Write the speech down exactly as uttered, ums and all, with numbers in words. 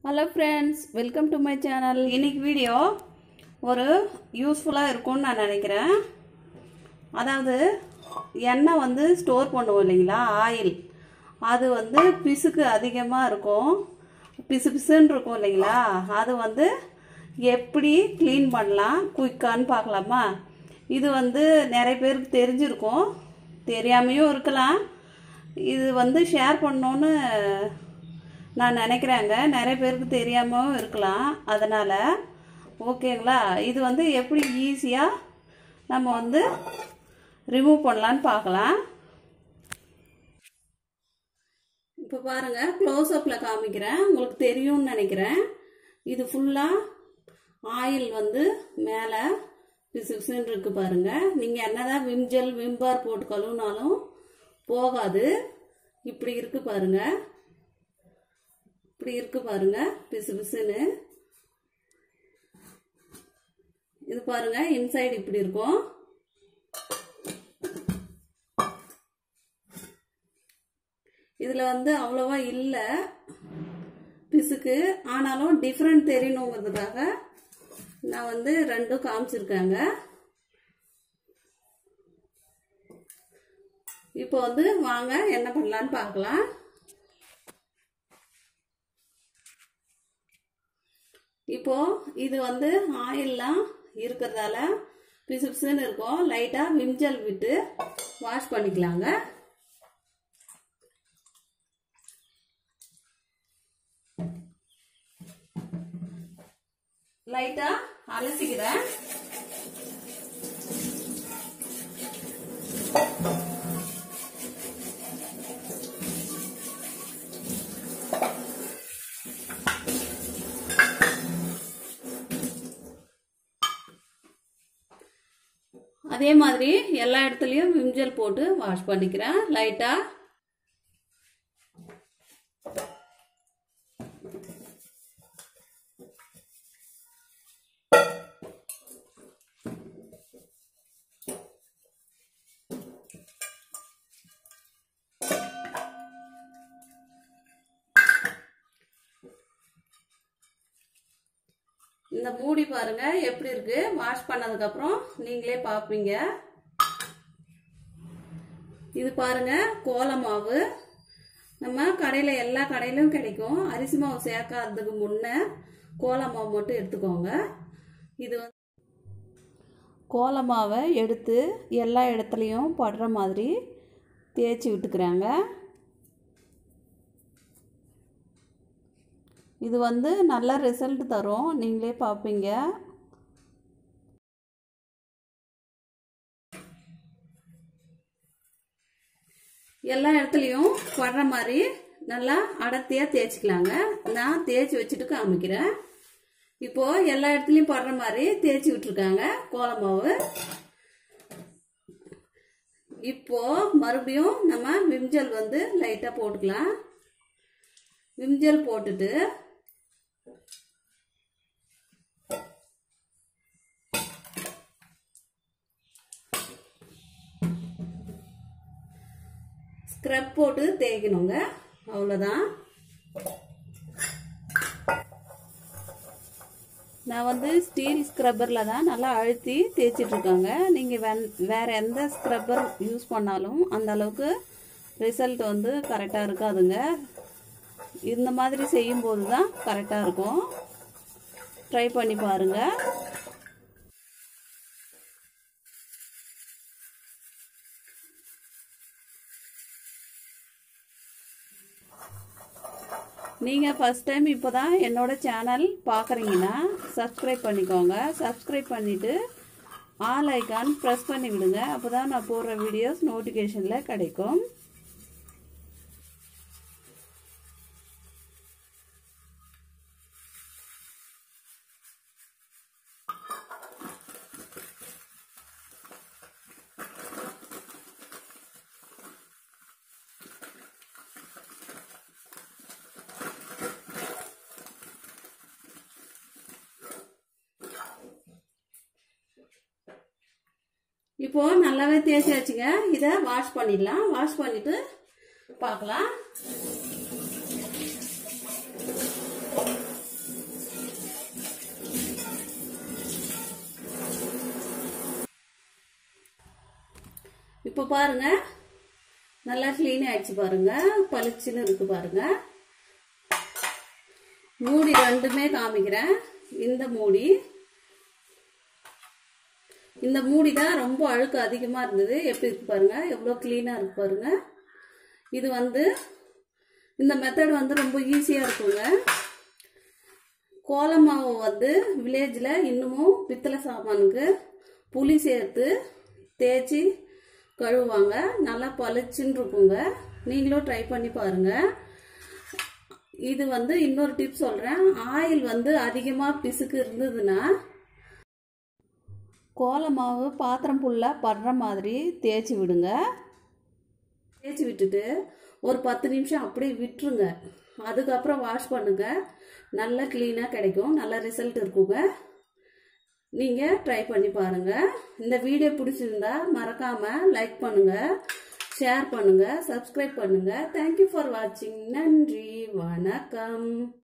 Hello friends, welcome to my channel. இன்னைக்கு video ஒரு யூஸ்ஃபுல்லா இருக்கும்னு நான் நினைக்கிறேன். அதாவது எண்ணெய் வந்து ஸ்டோர் பண்ணுவோம் இல்லைங்களா, ஆயில் அது வந்து பிசுக்கு அதிகமா இருக்கும், பிசு பிசுன்னு இருக்கும் இல்லைங்களா, அது வந்து எப்படி க்ளீன் பண்ணலாம் குயிக்கான்னு பார்க்கலாமா? இது வந்து நிறைய பேருக்கு தெரிஞ்சிருக்கும், தெரியாமையும் இருக்கலாம். இது வந்து ஷேர் பண்ணணும்னு நான் நினைக்கிறேங்க, நிறைய பேருக்கு தெரியாமலும் இருக்கலாம். அதனால் ஓகேங்களா, இது வந்து எப்படி ஈஸியாக நம்ம வந்து ரிமூவ் பண்ணலான்னு பார்க்கலாம். இப்போ பாருங்கள், க்ளோஸ்அப்பில் காமிக்கிறேன், உங்களுக்கு தெரியும்னு நினைக்கிறேன். இது ஃபுல்லாக ஆயில் வந்து மேலே பிசு பிசுன்னு இருக்குது பாருங்கள். நீங்கள் என்னதான் விம்ஜெல் விம்பார் போட்டு கழுவுனாலும் போகாது. இப்படி இருக்குது பாருங்கள், இப்படி இருக்கு பாருங்க, பிசு பிசுன்னு. இது பாருங்க, இன்சைடு இப்படி இருக்கும். இதுல வந்து அவ்வளவா இல்ல பிசுக்கு, ஆனாலும் டிஃபரெண்ட் தெரியணுங்கிறதுக்காக நான் வந்து ரெண்டும் காமிச்சிருக்கேங்க. இப்போ வந்து வாங்க என்ன பண்ணலான்னு பார்க்கலாம். இப்போ இது வந்து ஆயில்லாம் இருக்கிறதால பிசு பிசுன்னு இருக்கும். லைட்டா விம்ஜெல் விட்டு வாஷ் பண்ணிக்கலாங்க. லைட்டா அலசிக்கிறேன். அதே மாதிரி எல்லா இடத்துலயும் விம்ஜெல் போட்டு வாஷ் பண்ணிக்கிறேன் லைட்டா. இந்த மூடி பாருங்க எப்படி இருக்கு, வாஷ் பண்ணதுக்கு அப்புறம் நீங்களே பாப்பீங்க. இது பாருங்க கோல மாவு, நம்ம கடையில எல்லா கடையிலும் கிடைக்கும். அரிசி மாவு சேர்க்காததுக்கு முன்ன கோல மாவு மட்டும் எடுத்துக்கோங்க. இது வந்து கோல மாவை எடுத்து எல்லா இடத்துலையும் படுற மாதிரி தேய்ச்சி விட்டுக்கிறாங்க. இது வந்து நல்ல ரிசல்ட் தரும், நீங்களே பார்ப்பீங்க. எல்லா இடத்துலையும் படுற மாதிரி நல்லா அடர்த்தியாக தேய்ச்சிக்கலாங்க. நான் தேய்ச்சி வச்சுட்டு காமிக்கிறேன். இப்போ எல்லா இடத்துலையும் படுற மாதிரி தேய்ச்சி விட்டுருக்காங்க கோலமாவு. இப்போ மறுபடியும் நம்ம விம்ஜெல் வந்து லைட்டாக போட்டுக்கலாம். விம்ஜெல் போட்டுட்டு ஸ்க்ரப் போட்டு தேய்க்கணுங்க, அவ்வளோதான். நான் வந்து ஸ்டீல் ஸ்க்ரப்பரில் தான் நல்லா அழுத்தி தேய்ச்சிட்டு இருக்காங்க. நீங்கள் வே வேறு எந்த ஸ்க்ரப்பர் யூஸ் பண்ணாலும் அந்த அளவுக்கு ரிசல்ட் வந்து கரெக்டாக இருக்காதுங்க. இந்த மாதிரி செய்யும்போது தான் கரெக்டாக இருக்கும். ட்ரை பண்ணி பாருங்கள். நீங்கள் ஃபஸ்ட் டைம் இப்போ தான் என்னோட சேனல் பார்க்குறீங்கன்னா சப்ஸ்கிரைப் பண்ணிக்கோங்க. சப்ஸ்கிரைப் பண்ணிவிட்டு ஆல் ஐக்கான் ப்ரெஸ் பண்ணி விடுங்க. அப்போ தான் நான் போடுற வீடியோஸ் நோட்டிஃபிகேஷனில் கிடைக்கும். இப்போ நல்லாவே தேய்ச்சி வச்சுங்க. இதை வாஷ் பண்ணிடலாம். வாஷ் பண்ணிட்டு பார்க்கலாம். இப்போ பாருங்க, நல்லா க்ளீன் ஆயிடுச்சு பாருங்க, பளிச்சுன்னு இருக்கு பாருங்க. மூடி ரெண்டுமே காமிக்கிறேன். இந்த மூடி இந்த மூடி தான் ரொம்ப அழுக்கு அதிகமா இருந்தது. எப்படி இருக்கு பாருங்க, எவ்வளோ கிளீனா இருக்கு பாருங்க. இது வந்து இந்த மெத்தட் வந்து ரொம்ப ஈஸியா இருக்குங்க. கோலம் மாவு வந்து வில்லேஜ்ல இன்னமும் பித்தளை சாமானுக்கு புளி சேர்த்து தேய்ச்சி கழுவுவாங்க. நல்லா பளிச்சுன்னு இருக்குங்க. நீங்களும் ட்ரை பண்ணி பாருங்க. இது வந்து இன்னொரு டிப் சொல்றேன். ஆயில் வந்து அதிகமா பிசுக்கு இருந்ததுன்னா கோல மாவு பாத்திரம் ஃபுல்லாக படுற மாதிரி தேய்ச்சி விடுங்க. தேய்ச்சி விட்டுட்டு ஒரு பத்து நிமிஷம் அப்படியே விட்டுருங்க. அதுக்கப்புறம் வாஷ் பண்ணுங்க. நல்லா க்ளீனாக கிடைக்கும், நல்ல ரிசல்ட் இருக்குங்க. நீங்கள் ட்ரை பண்ணி பாருங்கள். இந்த வீடியோ பிடிச்சிருந்தா மறக்காமல் லைக் பண்ணுங்கள், ஷேர் பண்ணுங்கள், சப்ஸ்கிரைப் பண்ணுங்கள். தேங்க்யூ ஃபார் வாட்சிங். நன்றி, வணக்கம்.